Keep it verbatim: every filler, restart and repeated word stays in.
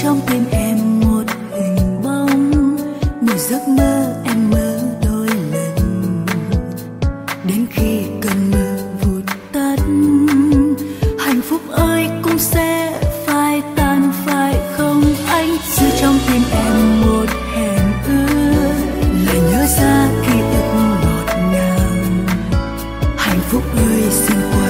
trong tim em một hình bóng, một giấc mơ em mơ đôi lần, đến khi cơn mơ vụt tắt, hạnh phúc ơi cũng sẽ phai tan phải không anh? Giữ trong tim em một hẹn ước, lại nhớ ra ký ức ngọt ngào. Hạnh phúc ơi xin